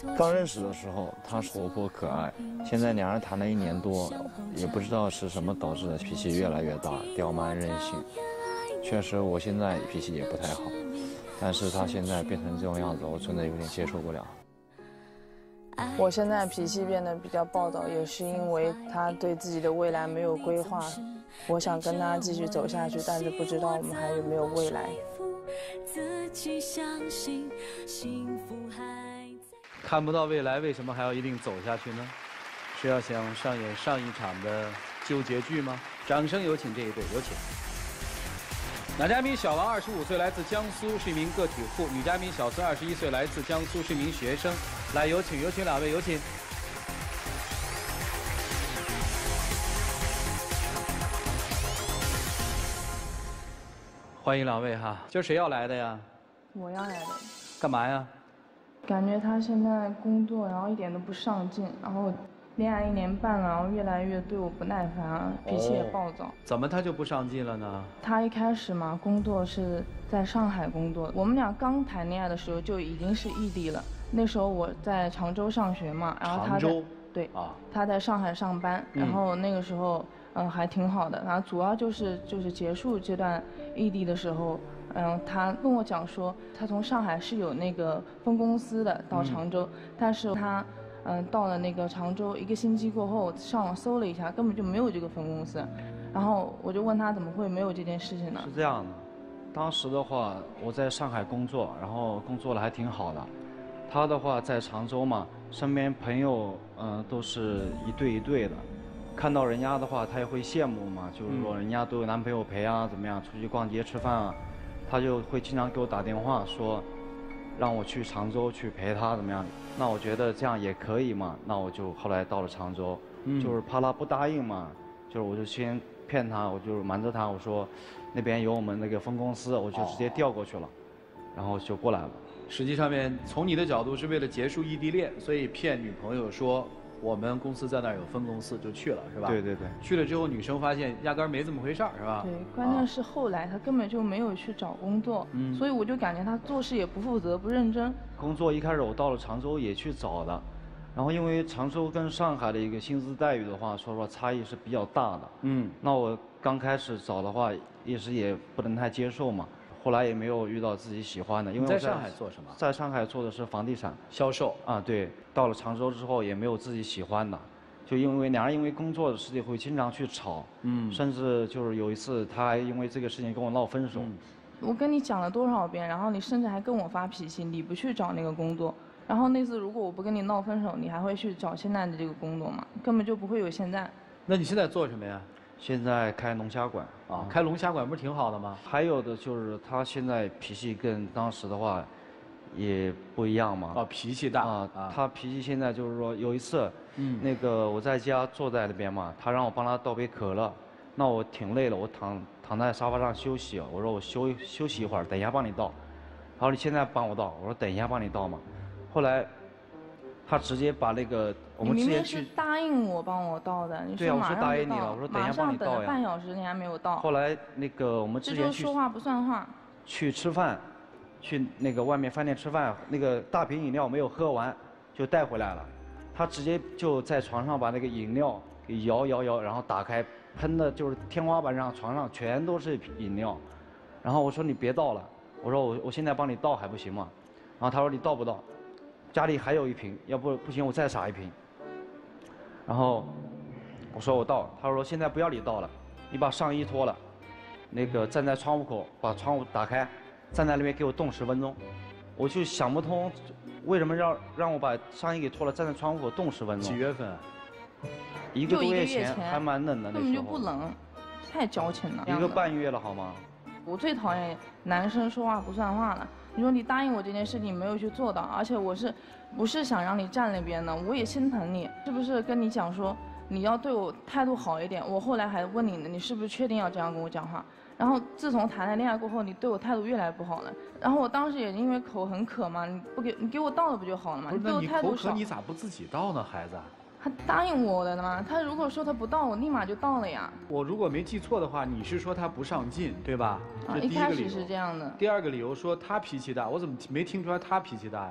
刚认识的时候，他是活泼可爱，现在两人谈了1年多，也不知道是什么导致的，脾气越来越大，刁蛮任性。确实，我现在脾气也不太好，但是他现在变成这种样子，我真的有点接受不了。 我现在脾气变得比较暴躁，也是因为他对自己的未来没有规划。我想跟他继续走下去，但是不知道我们还有没有未来。 看不到未来，为什么还要一定走下去呢？是要想上演上一场的纠结剧吗？掌声有请这一对，有请。男嘉宾小王25岁，来自江苏，是一名个体户；女嘉宾小孙21岁，来自江苏，是一名学生。来，有请两位，有请。欢迎两位哈，今儿谁要来的呀？ 我要来的。 干嘛呀？ 感觉他现在工作，然后一点都不上进，然后恋爱1年半了，然后越来越对我不耐烦，脾气也暴躁。 怎么他就不上进了呢？ 他一开始嘛，工作是在上海工作，我们俩刚谈恋爱的时候就已经是异地了。那时候我在常州上学嘛，然后他在对啊，他在上海上班，然后那个时候还挺好的，然后主要就是结束这段异地的时候。他跟我讲说，他从上海是有那个分公司的到常州，但是他到了那个常州1个星期过后，上网搜了一下，根本就没有这个分公司。然后我就问他怎么会没有这件事情呢？ 是这样的，当时的话我在上海工作，然后工作的还挺好的。他的话在常州嘛，身边朋友都是一对一对的，看到人家的话他也会羡慕嘛，就是说人家都有男朋友陪啊，怎么样出去逛街吃饭啊。他就会经常给我打电话说，让我去常州去陪他怎么样？那我觉得这样也可以嘛。那我就后来到了常州，就是怕他不答应嘛，就是我就先骗他，我就瞒着他，我说那边有我们那个分公司，我就直接调过去了，然后就过来了。 实际上面从你的角度是为了结束异地恋，所以骗女朋友说我们公司在那儿有分公司，就去了，是吧？ 对对对。 去了之后，女生发现压根儿没这么回事儿，是吧？ 对，关键是后来他根本就没有去找工作，所以我就感觉他做事也不负责、不认真。 工作一开始我到了常州也去找的，然后因为常州跟上海的一个薪资待遇的话，说实话差异是比较大的。那我刚开始找的话，一时也不能太接受嘛。后来也没有遇到自己喜欢的，因为我在上海做什么？ 在上海做的是房地产销售啊，对。到了常州之后也没有自己喜欢的，就因为两人因为工作的事情会经常去吵，甚至就是有一次他还因为这个事情跟我闹分手。 我跟你讲了多少遍，然后你甚至还跟我发脾气，你不去找那个工作。然后那次如果我不跟你闹分手，你还会去找现在的这个工作吗？根本就不会有现在。 那你现在做什么呀？ 现在开龙虾馆啊，开龙虾馆不是挺好的吗？ 还有的就是他现在脾气跟当时的话也不一样嘛。 哦，脾气大啊，他脾气现在就是说有一次，那个我在家坐在那边嘛，他让我帮他倒杯可乐，那我挺累了，我躺在沙发上休息，我说我休息一会儿，等一下帮你倒。他说你现在帮我倒，我说等一下帮你倒嘛。后来他直接把那个我们之前去， 你明明是答应我帮我倒的，你说马上就倒， 对啊，我说答应你了，我说等一下帮你倒呀。 马上等了半小时你还没有倒。 后来那个我们之前这就是说话不算话。 去吃饭，去那个外面饭店吃饭，那个大瓶饮料没有喝完就带回来了，他直接就在床上把那个饮料给摇，然后打开，喷的就是天花板上、床上全都是饮料。然后我说你别倒了，我说我现在帮你倒还不行吗？然后他说你倒不倒？家里还有一瓶，要不行我再撒一瓶。然后我说我倒，他说现在不要你倒了，你把上衣脱了，那个站在窗户口，把窗户打开，站在那边给我冻10分钟。我就想不通，为什么让我把上衣给脱了，站在窗户口冻10分钟？ 几月份 ？1个多月前，还蛮冷的那时候。 根本就不冷，太矫情了。 1个半月了好吗？ 我最讨厌男生说话不算话了。你说你答应我这件事情没有去做到，而且我不是想让你站那边的，我也心疼你，是不是跟你讲说你要对我态度好一点？我后来还问你呢，你是不是确定要这样跟我讲话？然后自从谈了恋爱过后，你对我态度越来越不好了。然后我当时也因为口很渴嘛，你给我倒了不就好了嘛？ 不是， 对我态度口渴你咋不自己倒呢，孩子？ 他答应我的嘛，他如果说他不到，我立马就到了呀。 我如果没记错的话，你是说他不上进，对吧？ 啊，一开始是这样的。 第二个理由说他脾气大，我怎么没听出来他脾气大呀？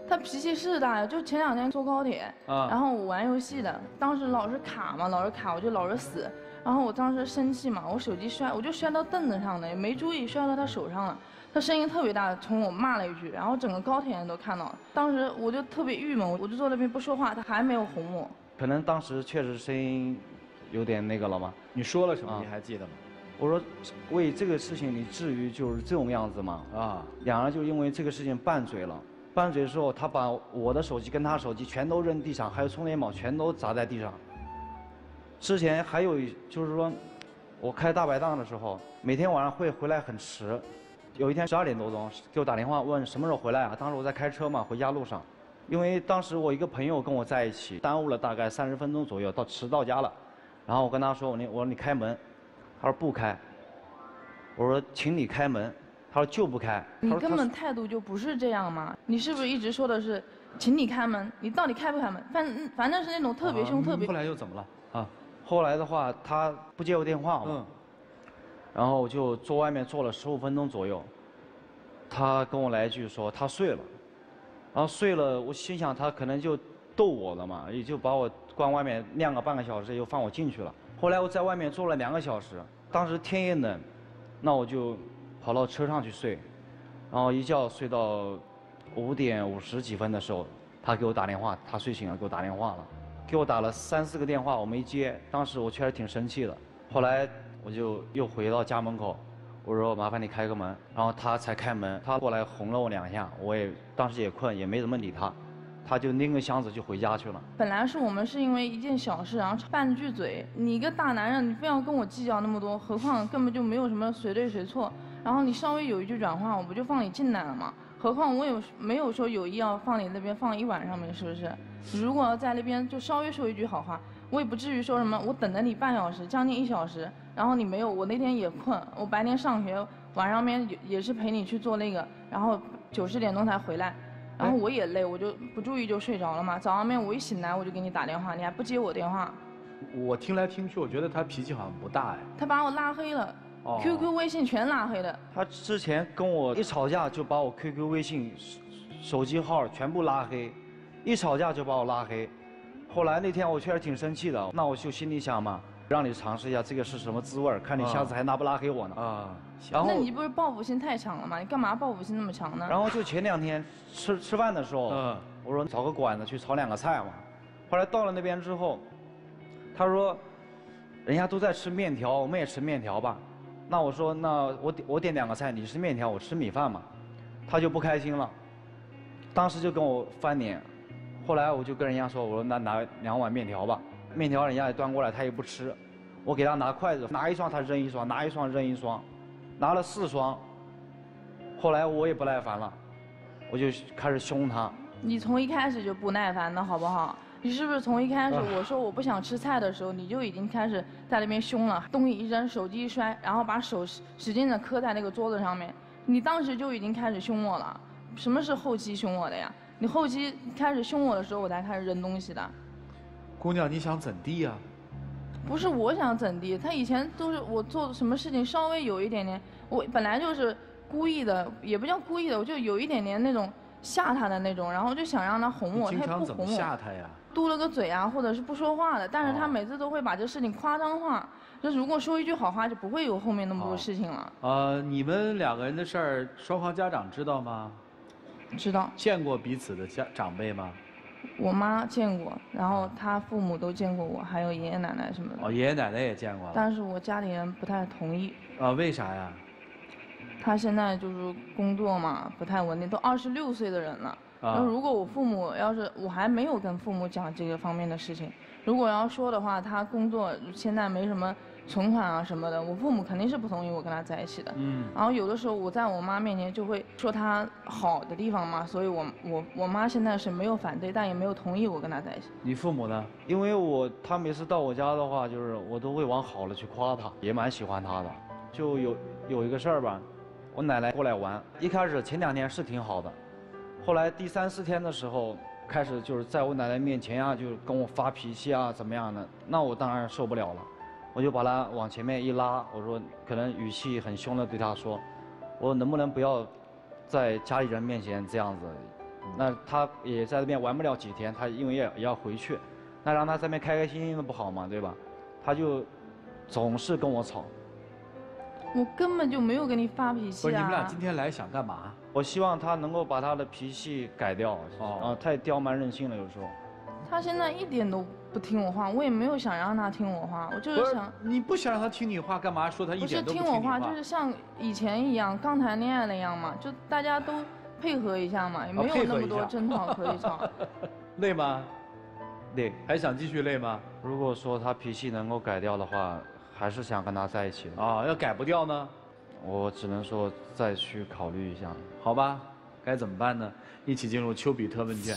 他脾气是大呀，就前2天坐高铁，然后我玩游戏的，当时老是卡嘛，老是卡，我就老是死。然后我当时生气嘛，我手机摔，我就摔到凳子上的，也没注意摔到他手上了。他声音特别大，冲我骂了一句，然后整个高铁人都看到了。当时我就特别郁闷，我就坐那边不说话，他还没有哄我。 可能当时确实声音有点那个了嘛。 你说了什么？你还记得吗？ 我说，为这个事情你至于就是这种样子吗？两人就因为这个事情拌嘴了。拌嘴的时候，他把我的手机跟他手机全都扔地上，还有充电宝全都砸在地上。之前还有就是说，我开大排档的时候，每天晚上会回来很迟。有一天12点多钟给我打电话问什么时候回来啊？当时我在开车嘛，回家路上。因为当时我一个朋友跟我在一起，耽误了大概30分钟左右，迟到家了。然后我跟他说，我说你开门，他说不开。我说请你开门，他说就不开。 你根本态度就不是这样嘛？你是不是一直说的是，请你开门？你到底开不开门？反正是那种特别凶、特别。 后来又怎么了？ 后来的话，他不接我电话嘛，然后我就坐外面坐了15分钟左右。他跟我来一句说他睡了，然后睡了，我心想他可能就逗我了嘛，也就把我关外面晾个半个小时，又放我进去了。后来我在外面坐了2个小时，当时天也冷，那我就跑到车上去睡，然后一觉睡到5点50几分的时候，他给我打电话，他睡醒了给我打电话了，给我打了3、4个电话，我没接，当时我确实挺生气的。后来我就又回到家门口，我说麻烦你开个门，然后他才开门，他过来哄了我2下，我也当时也困，也没怎么理他，他就拎个箱子就回家去了。 本来我们是因为一件小事，然后拌句嘴，你一个大男人，你非要跟我计较那么多，何况根本就没有什么谁对谁错，然后你稍微有一句软话，我不就放你进来了吗？何况我没有说有意要放你那边放1晚上没，是不是？如果要在那边就稍微说一句好话，我也不至于说什么我等了你半小时，将近1小时，然后你没有，我那天也困，我白天上学，晚上面也是陪你去做那个，然后9、10点钟才回来，然后我也累，我就不注意就睡着了嘛。早上面我一醒来我就给你打电话，你还不接我电话。 我听来听去，我觉得他脾气好像不大哎。 他把我拉黑了。QQ、微信全拉黑了。 他之前跟我一吵架就把我 QQ、微信、手机号全部拉黑，一吵架就把我拉黑。后来那天我确实挺生气的，那我就心里想嘛，让你尝试一下这个是什么滋味，看你下次还拉不拉黑我呢。 然后那你不是报复心太强了吗？你干嘛报复心那么强呢？ 然后就前2天吃饭的时候，我说找个馆子去炒2个菜嘛。后来到了那边之后，他说，人家都在吃面条，我们也吃面条吧。那我说，那我点2个菜，你吃面条，我吃米饭嘛，他就不开心了，当时就跟我翻脸。后来我就跟人家说，我说那拿2碗面条吧，面条人家也端过来，他也不吃，我给他拿筷子，拿1双他扔1双，拿1双扔1双，拿了4双。后来我也不耐烦了，我就开始凶他。 你从一开始就不耐烦的好不好？你是不是从一开始我说我不想吃菜的时候，你就已经开始在那边凶了，东西一扔，手机一摔，然后把手使劲的磕在那个桌子上面，你当时就已经开始凶我了。什么是后期凶我的呀？你后期开始凶我的时候，我才开始扔东西的。 姑娘，你想怎地呀？ 不是我想怎地，他以前都是我做什么事情稍微有一点点，我本来就是故意的，也不叫故意的，我就有一点点那种吓他的那种，然后就想让他哄我，他也不哄我。 经常怎么吓他呀？ 嘟了个嘴啊，或者是不说话的，但是他每次都会把这事情夸张化。就如果说一句好话，就不会有后面那么多事情了。 你们2个人的事儿，双方家长知道吗？ 知道。 见过彼此的长辈吗？ 我妈见过，然后他父母都见过我，还有爷爷奶奶什么的。 爷爷奶奶也见过了。 但是我家里人不太同意。 为啥呀？ 他现在就是工作嘛，不太稳定，都26岁的人了。那如果我父母要是我还没有跟父母讲这个方面的事情，如果要说的话，他工作现在没什么存款啊什么的，我父母肯定是不同意我跟他在一起的。然后有的时候我在我妈面前就会说他好的地方嘛，所以我妈现在是没有反对，但也没有同意我跟他在一起。 你父母呢？ 因为他每次到我家的话，就是我都会往好了去夸他，也蛮喜欢他的。就有一个事儿吧，我奶奶过来玩，一开始前2天是挺好的。后来第3、4天的时候，开始就是在我奶奶面前啊，就跟我发脾气啊，怎么样的？那我当然受不了了，我就把她往前面一拉，我说可能语气很凶的对她说，我能不能不要在家里人面前这样子， 那他也在那边玩不了几天，他因为也要回去，那让他在那边开开心心的不好吗？对吧？他就总是跟我吵。 我根本就没有跟你发脾气啊！ 不是，你们俩今天来想干嘛？ 我希望他能够把他的脾气改掉。太刁蛮任性了，有时候。 他现在一点都不听我话，我也没有想让他听我话，我就是想。 你不想让他听你话，干嘛说他一点都不听你话？ 不是听我话，就是像以前一样，刚谈恋爱那样嘛，就大家都配合一下嘛，也没有那么多争吵可以吵。 累吗？ 累。 还想继续累吗？ 如果说他脾气能够改掉的话，还是想跟他在一起的。 要改不掉呢？ 我只能说再去考虑一下。 好吧，该怎么办呢？一起进入丘比特问卷。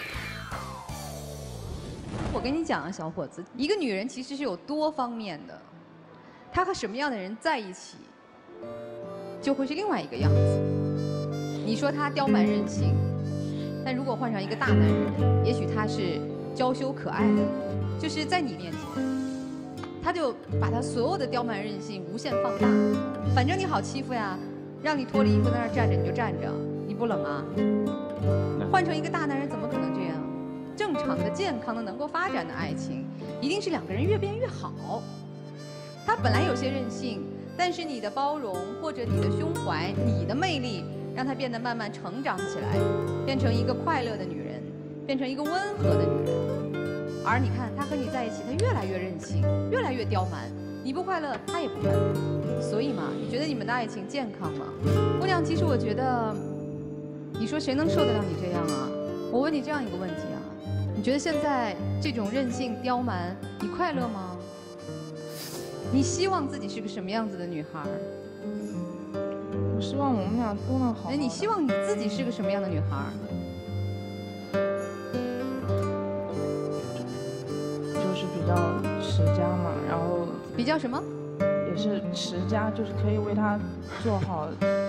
我跟你讲啊，小伙子，一个女人其实是有多方面的，她和什么样的人在一起，就会是另外一个样子。你说她刁蛮任性，但如果换上一个大男人，也许他是娇羞可爱的，就是在你面前，他就把他所有的刁蛮任性无限放大。反正你好欺负呀，让你脱了衣服在那儿站着你就站着，你不冷啊？换成一个大男人怎么可能这样？正常的、健康的、能够发展的爱情，一定是两个人越变越好。他本来有些任性，但是你的包容或者你的胸怀、你的魅力，让他变得慢慢成长起来，变成一个快乐的女人，变成一个温和的女人。而你看，他和你在一起，他越来越任性，越来越刁蛮。你不快乐，他也不快乐。所以嘛，你觉得你们的爱情健康吗？姑娘，其实我觉得，你说谁能受得了你这样啊？我问你这样一个问题啊。你觉得现在这种任性刁蛮，你快乐吗？你希望自己是个什么样子的女孩？ 我希望我们俩都能好。 那你希望你自己是个什么样的女孩？ 就是比较持家嘛，然后比较什么？ 也是持家，就是可以为他做好。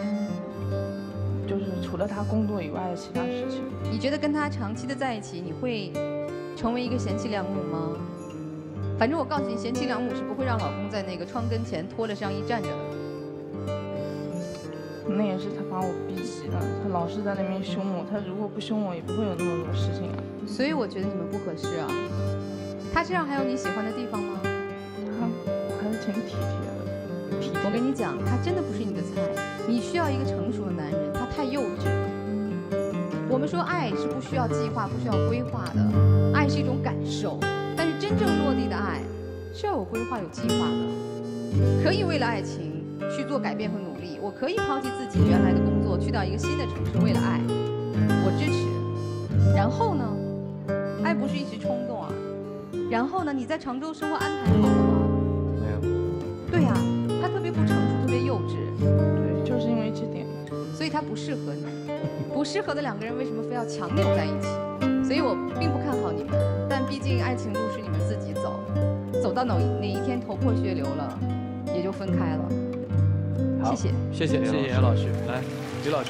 就是除了他工作以外的其他事情。 你觉得跟他长期的在一起，你会成为一个贤妻良母吗？反正我告诉你，贤妻良母是不会让老公在那个窗跟前脱了上衣站着的。 那也是他把我逼急了，他老是在那边凶我，他如果不凶我，也不会有那么多事情啊。 所以我觉得你们不合适啊。他身上还有你喜欢的地方吗？ 他还是挺体贴的。 我跟你讲，他真的不是你的菜。你需要一个成熟的男人，他太幼稚。我们说爱是不需要计划、不需要规划的，爱是一种感受。但是真正落地的爱是要有规划、有计划的。可以为了爱情去做改变和努力，我可以抛弃自己原来的工作，去到一个新的城市，为了爱，我支持。然后呢？爱不是一时冲动啊。然后呢？你在常州生活安排好了吗？ 没有。 对呀，他特别不成熟，特别幼稚。 对，就是因为这点， 所以他不适合你。不适合的两个人为什么非要强扭在一起？所以我并不看好你们，但毕竟爱情路是你们自己走，走到哪一天头破血流了，也就分开了。谢谢， 谢谢严老师。来，吕老师。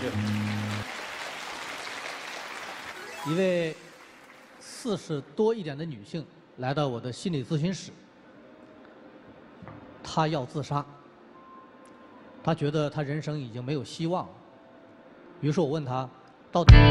一位40多一点的女性来到我的心理咨询室，她要自杀，她觉得她人生已经没有希望了。于是我问她，到底。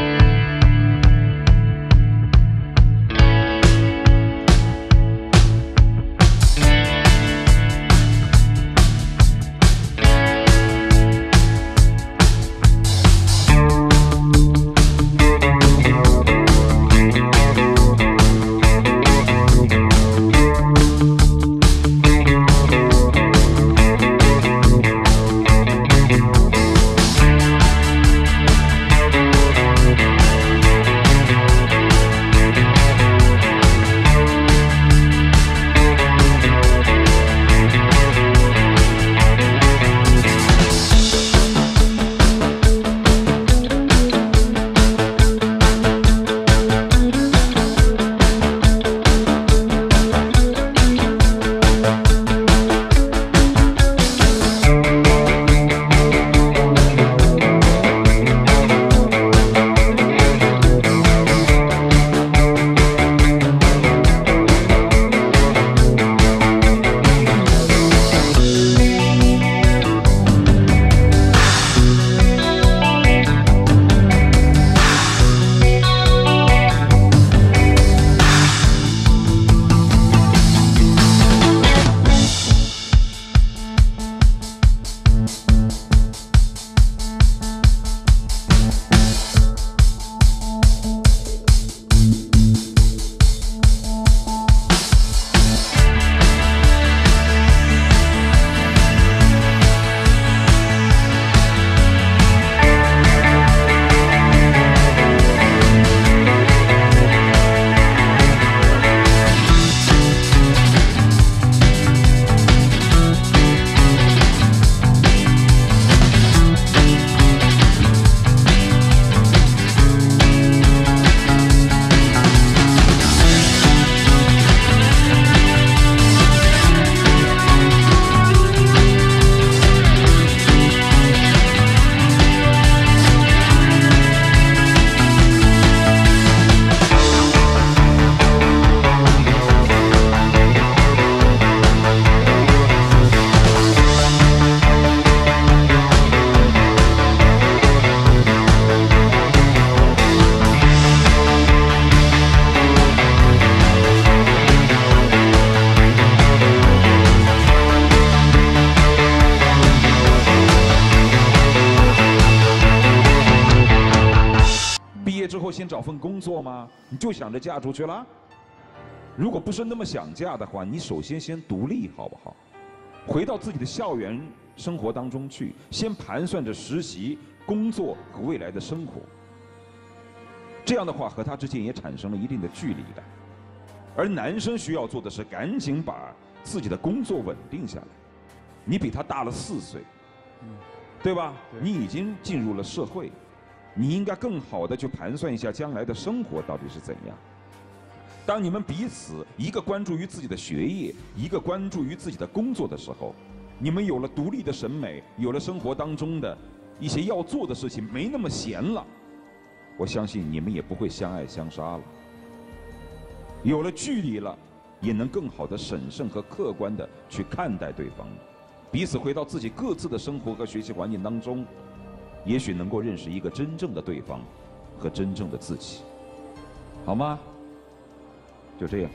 业之后先找份工作吗？你就想着嫁出去了？如果不是那么想嫁的话，你首先先独立好不好？回到自己的校园生活当中去，先盘算着实习、工作和未来的生活。这样的话，和他之间也产生了一定的距离感。而男生需要做的是赶紧把自己的工作稳定下来。你比他大了4岁，对吧？你已经进入了社会，你应该更好的去盘算一下将来的生活到底是怎样。当你们彼此一个关注于自己的学业，一个关注于自己的工作的时候，你们有了独立的审美，有了生活当中的一些要做的事情，没那么闲了，我相信你们也不会相爱相杀了。有了距离了，也能更好的审慎和客观的去看待对方，彼此回到自己各自的生活和学习环境当中，也许能够认识一个真正的对方和真正的自己，好吗？就这样。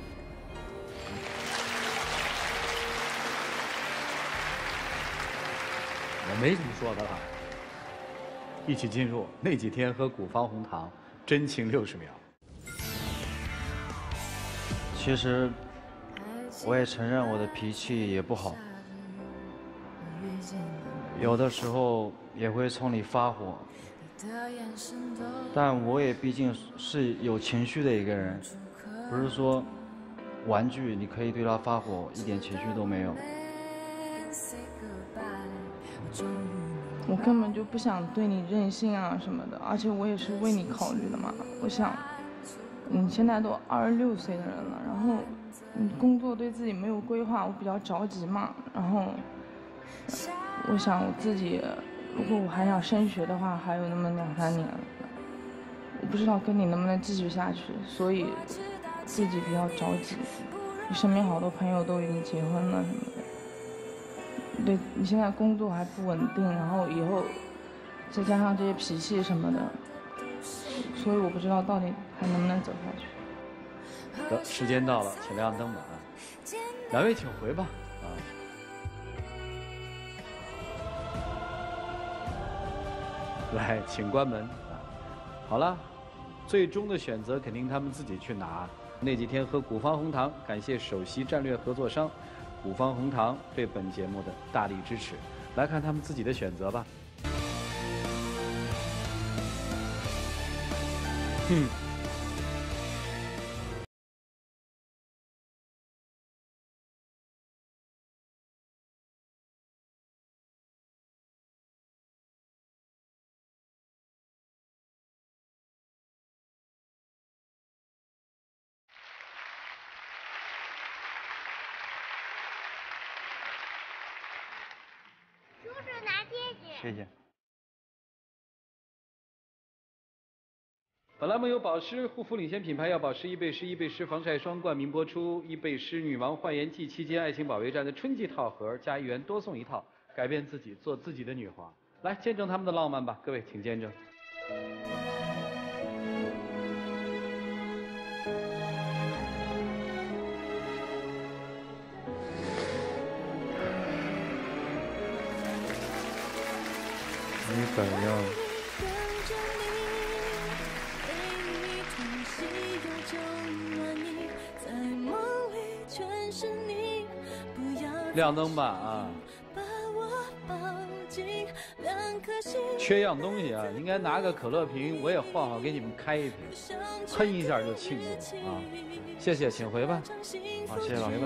我没什么说的了，一起进入那几天喝古方红糖，真情60秒。 其实，我也承认我的脾气也不好，有的时候也会冲你发火，但我也毕竟是有情绪的一个人，不是说玩具你可以对它发火，一点情绪都没有。 我根本就不想对你任性啊什么的，而且我也是为你考虑的嘛。我想，你现在都26岁的人了，然后你工作对自己没有规划，我比较着急嘛。然后我想我自己，如果我还想升学的话，还有那么2、3年，我不知道跟你能不能继续下去，所以自己比较着急。你身边好多朋友都已经结婚了什么的。对，你现在工作还不稳定，然后以后再加上这些脾气什么的，所以我不知道到底还能不能走下去。 得，时间到了，请亮灯吧啊！2位请回吧啊！来，请关门啊！好了，最终的选择肯定他们自己去拿。那几天喝古方红糖，感谢首席战略合作商古方红糖对本节目的大力支持。来看他们自己的选择吧。 谢谢。 本栏目由保湿护肤领先品牌药保湿易贝诗、易贝诗防晒霜冠名播出。易贝诗女王焕颜季期间爱情保卫战的春季套盒加1元多送1套，改变自己，做自己的女皇。来见证他们的浪漫吧，各位请见证。 你怎样？ 亮灯吧啊！缺样东西啊，应该拿个可乐瓶，我也换好给你们开一瓶，喷一下就庆祝啊！谢谢，请回吧。 好，谢谢老师。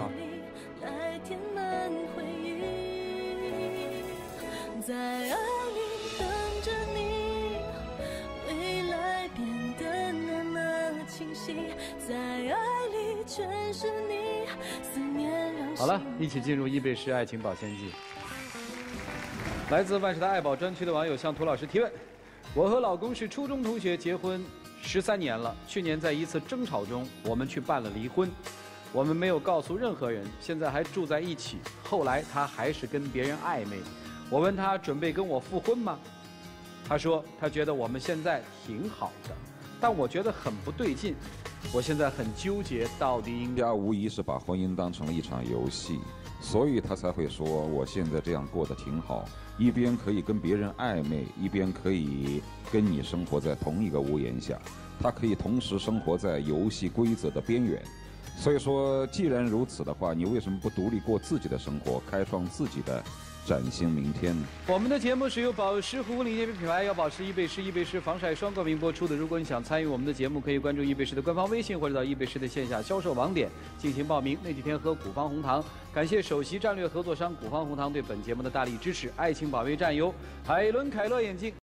在爱里等着你，未来变得那么清晰，在爱里全是你，思念让。 好了，一起进入易贝诗爱情保鲜剂。来自万事达爱宝专区的网友向涂老师提问：我和老公是初中同学，结婚13年了，去年在一次争吵中，我们去办了离婚。我们没有告诉任何人，现在还住在一起。后来他还是跟别人暧昧。我问他准备跟我复婚吗？他说他觉得我们现在挺好的，但我觉得很不对劲。我现在很纠结，到底应该…… 家无疑是把婚姻当成了一场游戏， 所以他才会说我现在这样过得挺好，一边可以跟别人暧昧，一边可以跟你生活在同一个屋檐下，他可以同时生活在游戏规则的边缘。所以说，既然如此的话，你为什么不独立过自己的生活，开创自己的崭新明天？ 我们的节目是由保湿护肤领洁品牌要保湿易贝诗防晒霜冠名播出的。如果你想参与我们的节目，可以关注易贝诗的官方微信，或者到易贝诗的线下销售网点进行报名。那几天喝古方红糖，感谢首席战略合作商古方红糖对本节目的大力支持。爱情保卫战由海伦凯勒眼镜。